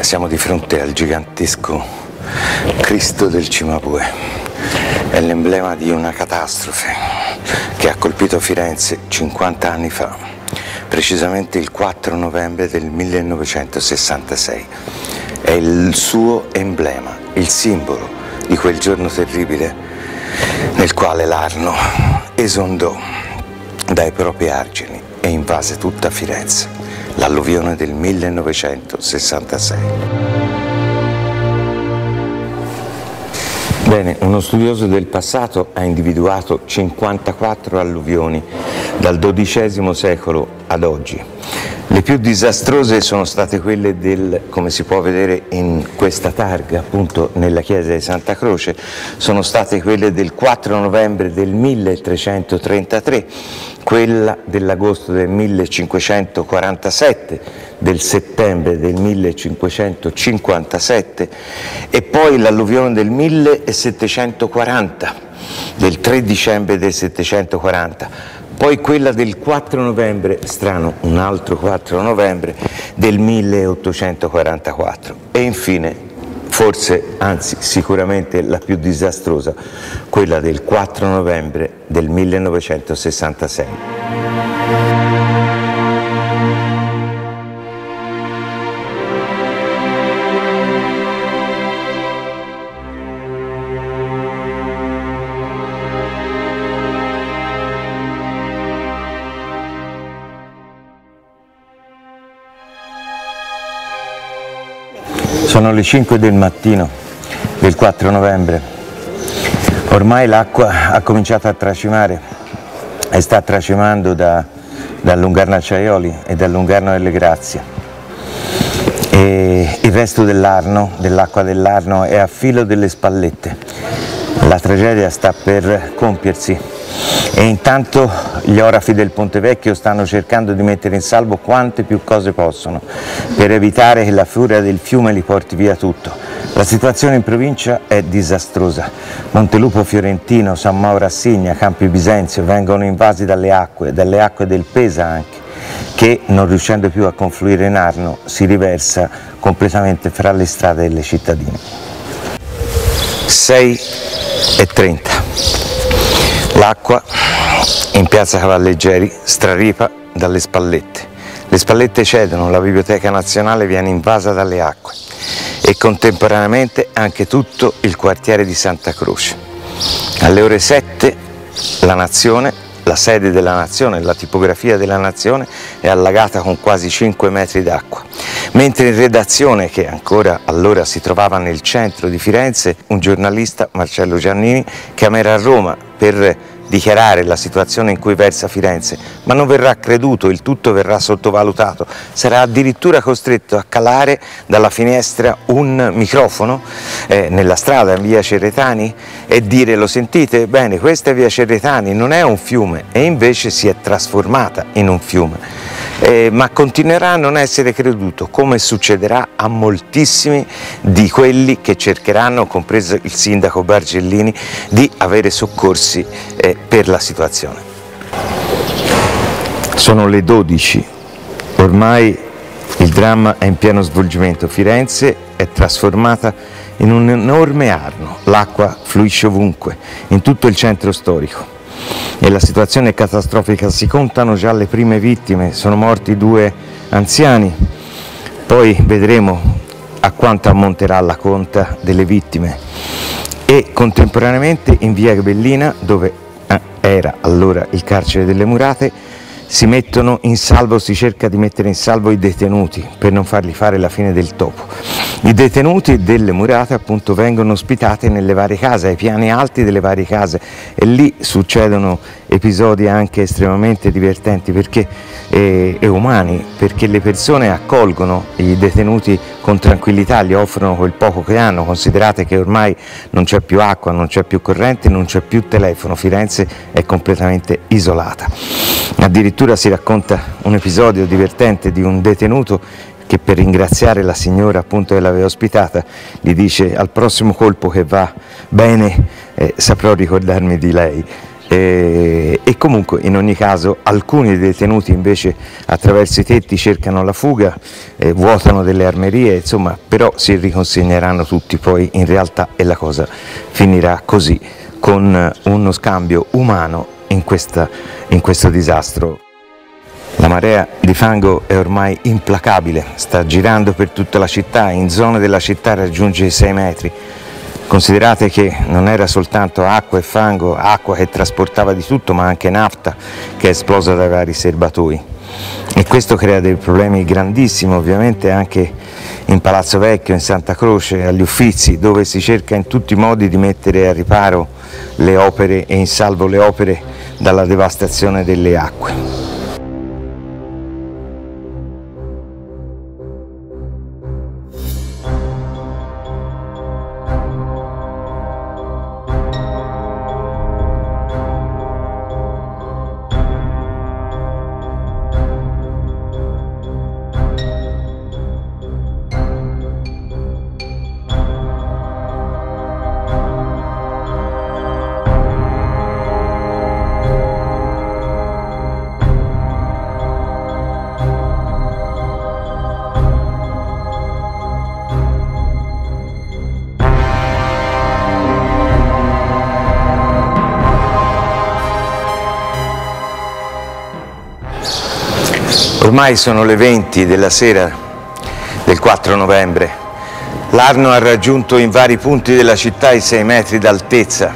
Siamo di fronte al gigantesco Cristo del Cimabue. È l'emblema di una catastrofe che ha colpito Firenze 50 anni fa, precisamente il 4 novembre del 1966. È il suo emblema, il simbolo di quel giorno terribile nel quale l'Arno esondò dai propri argini e invase tutta Firenze, l'alluvione del 1966. Bene, uno studioso del passato ha individuato 54 alluvioni dal XII secolo ad oggi. Le più disastrose sono state quelle come si può vedere in questa targa, appunto nella chiesa di Santa Croce, sono state quelle del 4 novembre del 1333, quella dell'agosto del 1547, del settembre del 1557 e poi l'alluvione del 1740, del 3 dicembre del 740. Poi quella del 4 novembre, strano, un altro 4 novembre, del 1844. E infine, forse, anzi sicuramente la più disastrosa, quella del 4 novembre del 1966. Sono le 5 del mattino del 4 novembre, ormai l'acqua ha cominciato a tracimare e sta tracimando dal Lungarno Acciaioli e dal Lungarno delle Grazie e il resto dell'Arno, dell'acqua dell'Arno è a filo delle spallette. La tragedia sta per compiersi e intanto gli orafi del Ponte Vecchio stanno cercando di mettere in salvo quante più cose possono per evitare che la furia del fiume li porti via tutto. La situazione in provincia è disastrosa. Montelupo Fiorentino, San Mauro a Signa, Campi Bisenzio vengono invasi dalle acque del Pesa anche, che non riuscendo più a confluire in Arno si riversa completamente fra le strade delle cittadine. 6:30. L'acqua in piazza Cavalleggeri straripa dalle spallette. Le spallette cedono, la Biblioteca Nazionale viene invasa dalle acque e contemporaneamente anche tutto il quartiere di Santa Croce. Alle ore 7 la Nazione, la sede della Nazione, la tipografia della Nazione è allagata con quasi 5 metri d'acqua. Mentre in redazione, che ancora allora si trovava nel centro di Firenze, un giornalista, Marcello Giannini, chiamerà a Roma per dichiarare la situazione in cui versa Firenze, ma non verrà creduto, il tutto verrà sottovalutato, sarà addirittura costretto a calare dalla finestra un microfono nella strada in via Cerretani e dire: lo sentite? Bene, questa è via Cerretani, non è un fiume, e invece si è trasformata in un fiume. Ma continuerà a non essere creduto, come succederà a moltissimi di quelli che cercheranno, compreso il sindaco Bargellini, di avere soccorsi per la situazione. Sono le 12, ormai il dramma è in pieno svolgimento. Firenze è trasformata in un enorme Arno, l'acqua fluisce ovunque, in tutto il centro storico. E la situazione è catastrofica, si contano già le prime vittime, sono morti 2 anziani, poi vedremo a quanto ammonterà la conta delle vittime. E contemporaneamente in via Gabellina, dove era allora il carcere delle Murate, si mettono in salvo, si cerca di mettere in salvo i detenuti per non fargli fare la fine del topo. I detenuti delle Murate appunto vengono ospitati nelle varie case, ai piani alti delle varie case, e lì succedono episodi anche estremamente divertenti e umani, perché le persone accolgono i detenuti con tranquillità, gli offrono quel poco che hanno. Considerate che ormai non c'è più acqua, non c'è più corrente, non c'è più telefono, Firenze è completamente isolata. Addirittura si racconta un episodio divertente di un detenuto che, per ringraziare la signora appunto che l'aveva ospitata, gli dice: al prossimo colpo che va bene saprò ricordarmi di lei. e comunque in ogni caso alcuni dei detenuti invece attraverso i tetti cercano la fuga, vuotano delle armerie, insomma, però si riconsegneranno tutti poi in realtà e la cosa finirà così, con uno scambio umano in questo disastro. La marea di fango è ormai implacabile, sta girando per tutta la città, in zone della città raggiunge i 6 metri. Considerate che non era soltanto acqua e fango, acqua che trasportava di tutto, ma anche nafta che è esplosa dai vari serbatoi. E questo crea dei problemi grandissimi ovviamente anche in Palazzo Vecchio, in Santa Croce, agli Uffizi, dove si cerca in tutti i modi di mettere a riparo le opere e in salvo le opere dalla devastazione delle acque. Ormai sono le 20 della sera del 4 novembre. L'Arno ha raggiunto in vari punti della città i 6 metri d'altezza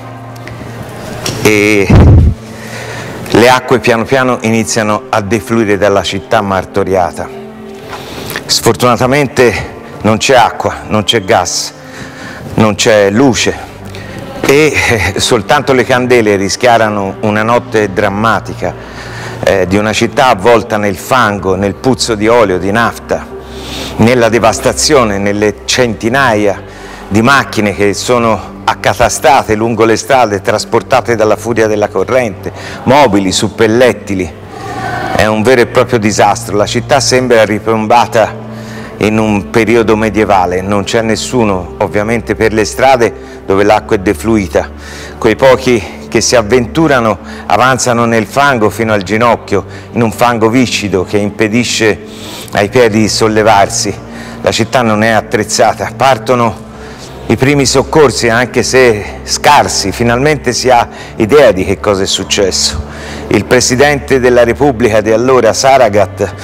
e le acque piano piano iniziano a defluire dalla città martoriata. Sfortunatamente non c'è acqua, non c'è gas, non c'è luce e soltanto le candele rischiarano una notte drammatica di una città avvolta nel fango, nel puzzo di olio, di nafta, nella devastazione, nelle centinaia di macchine che sono accatastate lungo le strade, trasportate dalla furia della corrente, mobili, suppellettili. È un vero e proprio disastro, la città sembra ripiombata in un periodo medievale, non c'è nessuno ovviamente per le strade dove l'acqua è defluita, quei pochi che si avventurano avanzano nel fango fino al ginocchio, in un fango viscido che impedisce ai piedi di sollevarsi. La città non è attrezzata, partono i primi soccorsi anche se scarsi, finalmente si ha idea di che cosa è successo. Il Presidente della Repubblica di allora, Saragat,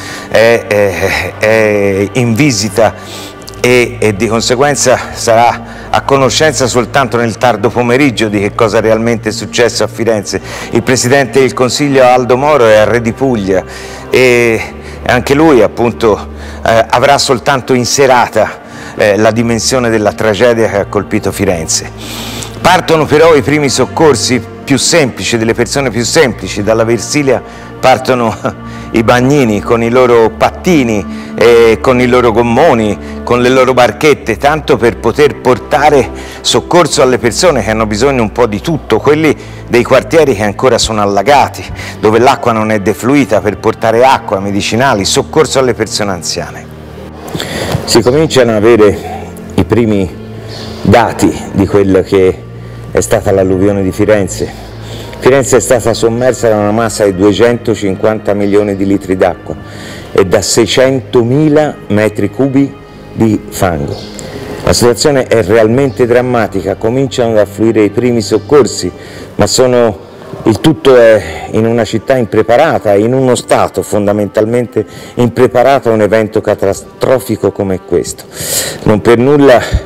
è in visita e di conseguenza sarà a conoscenza soltanto nel tardo pomeriggio di che cosa realmente è successo a Firenze. Il Presidente del Consiglio Aldo Moro è a Re di Puglia e anche lui appunto avrà soltanto in serata la dimensione della tragedia che ha colpito Firenze. Partono però i primi soccorsi più semplici, delle persone più semplici, dalla Versilia partono i bagnini con i loro pattini, con i loro gommoni, con le loro barchette, tanto per poter portare soccorso alle persone che hanno bisogno un po' di tutto, quelli dei quartieri che ancora sono allagati, dove l'acqua non è defluita, per portare acqua, medicinali, soccorso alle persone anziane. Si cominciano ad avere i primi dati di quello che è stata l'alluvione di Firenze. Firenze è stata sommersa da una massa di 250 milioni di litri d'acqua e da 600.000 metri cubi di fango. La situazione è realmente drammatica, cominciano ad affluire i primi soccorsi, ma il tutto è in una città impreparata, in uno stato fondamentalmente impreparato a un evento catastrofico come questo. Non per nulla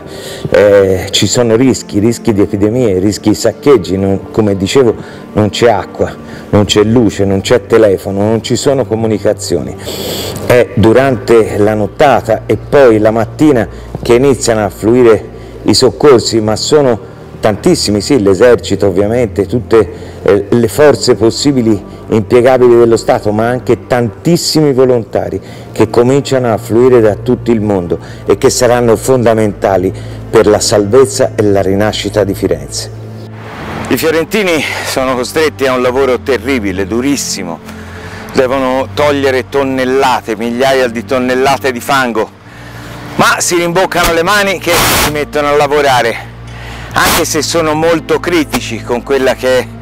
ci sono rischi di epidemie, rischi di saccheggi, come dicevo non c'è acqua, non c'è luce, non c'è telefono, non ci sono comunicazioni. È durante la nottata e poi la mattina che iniziano a affluire i soccorsi, ma sono tantissimi, sì, l'esercito ovviamente, tutte le forze possibili impiegabili dello Stato, ma anche tantissimi volontari che cominciano a affluire da tutto il mondo e che saranno fondamentali per la salvezza e la rinascita di Firenze. I fiorentini sono costretti a un lavoro terribile, durissimo, devono togliere tonnellate, migliaia di tonnellate di fango, ma si rimboccano le mani che si mettono a lavorare, anche se sono molto critici con quella che è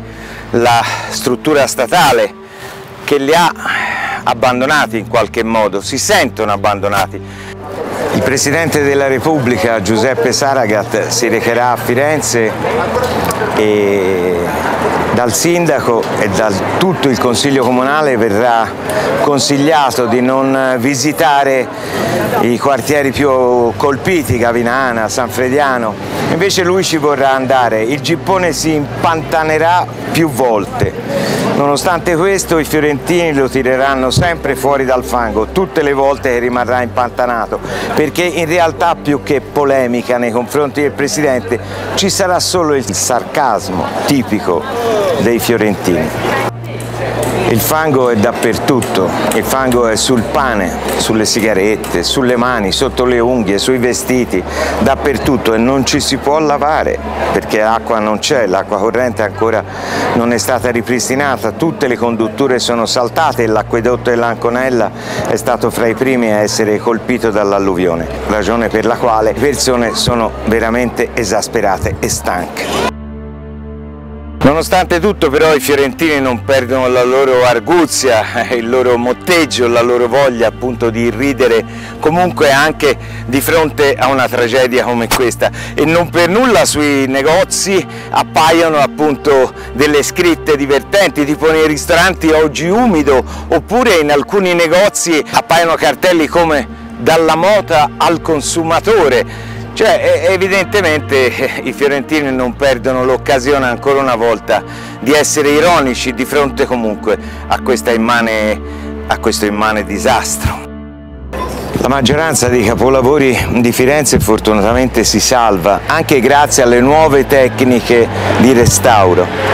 la struttura statale che li ha abbandonati in qualche modo, si sentono abbandonati. Il Presidente della Repubblica Giuseppe Saragat si recherà a Firenze e dal Sindaco e da tutto il Consiglio Comunale verrà consigliato di non visitare i quartieri più colpiti, Gavinana, San Frediano, invece lui ci vorrà andare. Il Gippone si impantanerà più volte. Nonostante questo i fiorentini lo tireranno sempre fuori dal fango, tutte le volte che rimarrà impantanato, perché in realtà più che polemica nei confronti del Presidente ci sarà solo il sarcasmo tipico dei fiorentini. Il fango è dappertutto, il fango è sul pane, sulle sigarette, sulle mani, sotto le unghie, sui vestiti, dappertutto, e non ci si può lavare perché l'acqua non c'è, l'acqua corrente ancora non è stata ripristinata, tutte le condutture sono saltate e l'acquedotto dell'Anconella è stato fra i primi a essere colpito dall'alluvione, ragione per la quale le persone sono veramente esasperate e stanche. Nonostante tutto però i fiorentini non perdono la loro arguzia, il loro motteggio, la loro voglia appunto di ridere comunque anche di fronte a una tragedia come questa, e non per nulla sui negozi appaiono appunto delle scritte divertenti, tipo nei ristoranti "oggi umido", oppure in alcuni negozi appaiono cartelli come "dalla mota al consumatore". Cioè, evidentemente i fiorentini non perdono l'occasione ancora una volta di essere ironici di fronte comunque a questo immane disastro. La maggioranza dei capolavori di Firenze fortunatamente si salva, anche grazie alle nuove tecniche di restauro.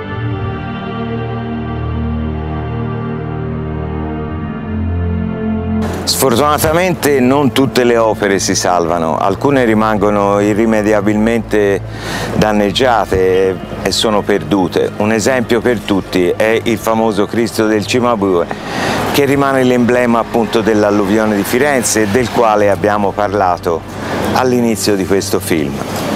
Sfortunatamente non tutte le opere si salvano, alcune rimangono irrimediabilmente danneggiate e sono perdute. Un esempio per tutti è il famoso Cristo del Cimabue, che rimane l'emblema appunto dell'alluvione di Firenze, del quale abbiamo parlato all'inizio di questo film.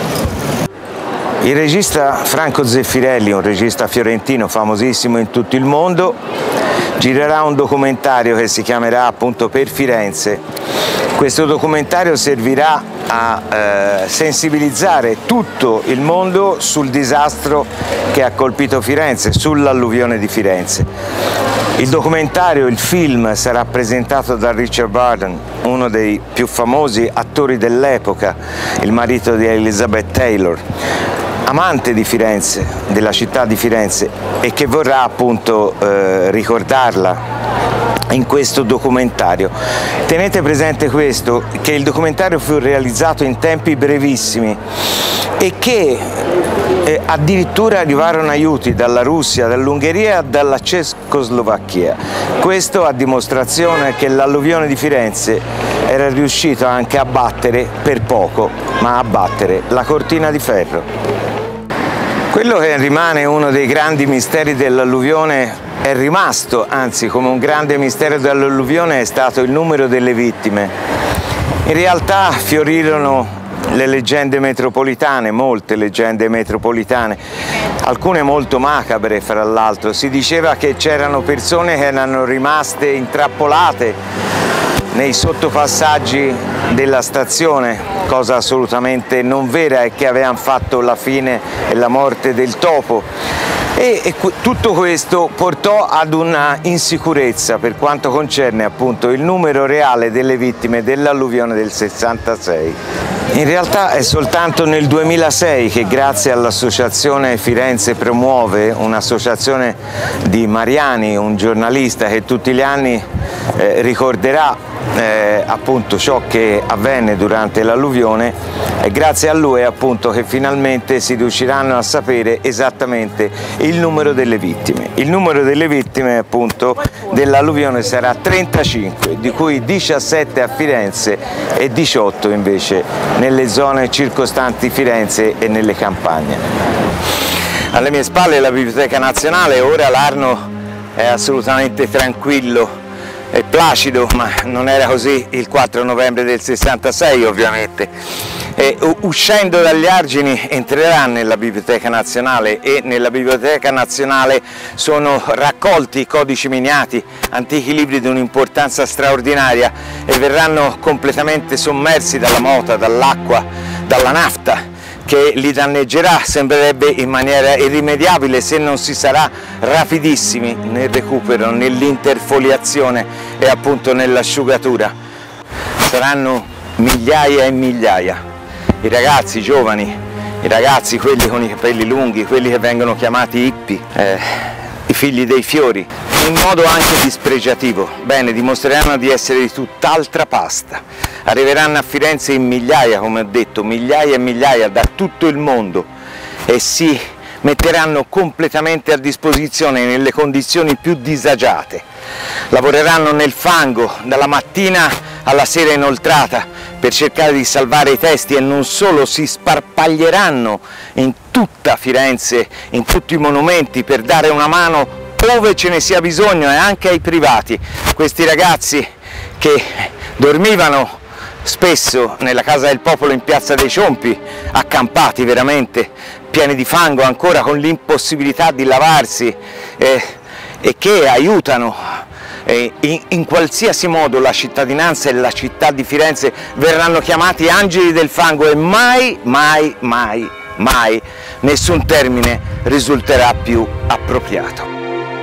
Il regista Franco Zeffirelli, un regista fiorentino famosissimo in tutto il mondo, girerà un documentario che si chiamerà appunto Per Firenze. Questo documentario servirà a sensibilizzare tutto il mondo sul disastro che ha colpito Firenze, sull'alluvione di Firenze. Il documentario, il film, sarà presentato da Richard Burton, uno dei più famosi attori dell'epoca, il marito di Elizabeth Taylor, amante di Firenze, della città di Firenze, e che vorrà appunto ricordarla in questo documentario. Tenete presente questo, che il documentario fu realizzato in tempi brevissimi e che addirittura arrivarono aiuti dalla Russia, dall'Ungheria e dalla Cecoslovacchia. Questo a dimostrazione che l'alluvione di Firenze era riuscito anche a battere, per poco, ma a battere la cortina di ferro. Quello che rimane uno dei grandi misteri dell'alluvione è rimasto, anzi come un grande mistero dell'alluvione è stato il numero delle vittime. In realtà fiorirono le leggende metropolitane, molte leggende metropolitane, alcune molto macabre fra l'altro. Si diceva che c'erano persone che erano rimaste intrappolate nei sottopassaggi della stazione, cosa assolutamente non vera, e che avevano fatto la fine e la morte del topo. E tutto questo portò ad una insicurezza per quanto concerne appunto il numero reale delle vittime dell'alluvione del 66. In realtà è soltanto nel 2006 che, grazie all'associazione Firenze Promuove, un'associazione di Mariani, un giornalista che tutti gli anni ricorderà appunto ciò che avvenne durante l'alluvione, è grazie a lui appunto che finalmente si riusciranno a sapere esattamente il numero delle vittime. Il numero delle vittime appunto dell'alluvione sarà 35, di cui 17 a Firenze e 18 invece nelle zone circostanti Firenze e nelle campagne. Alle mie spalle la Biblioteca Nazionale, ora l'Arno è assolutamente tranquillo e placido, ma non era così il 4 novembre del 66 ovviamente. Uscendo dagli argini entrerà nella Biblioteca Nazionale, e nella Biblioteca Nazionale sono raccolti codici miniati, antichi libri di un'importanza straordinaria, e verranno completamente sommersi dalla mota, dall'acqua, dalla nafta, che li danneggerà, sembrerebbe, in maniera irrimediabile se non si sarà rapidissimi nel recupero, nell'interfoliazione e appunto nell'asciugatura. Saranno migliaia e migliaia i ragazzi giovani, i ragazzi, quelli con i capelli lunghi, quelli che vengono chiamati hippie, i figli dei fiori, in modo anche dispregiativo. Bene, dimostreranno di essere di tutt'altra pasta. Arriveranno a Firenze in migliaia, come ho detto, migliaia e migliaia da tutto il mondo, e si metteranno completamente a disposizione nelle condizioni più disagiate. Lavoreranno nel fango dalla mattina alla sera inoltrata per cercare di salvare i testi, e non solo, si sparpaglieranno in tutta Firenze, in tutti i monumenti, per dare una mano dove ce ne sia bisogno, e anche ai privati. Questi ragazzi che dormivano spesso nella Casa del Popolo in Piazza dei Ciompi, accampati veramente, pieni di fango, ancora con l'impossibilità di lavarsi, e che aiutano in qualsiasi modo la cittadinanza e la città di Firenze, verranno chiamati angeli del fango, e mai, mai, mai, mai nessun termine risulterà più appropriato.